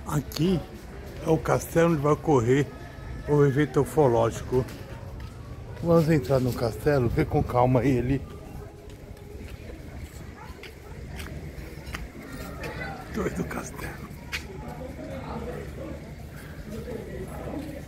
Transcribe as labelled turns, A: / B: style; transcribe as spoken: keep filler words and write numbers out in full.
A: Aqui é o castelo onde vai ocorrer o evento ufológico. Vamos entrar no castelo, ver com calma ele. Dois do castelo.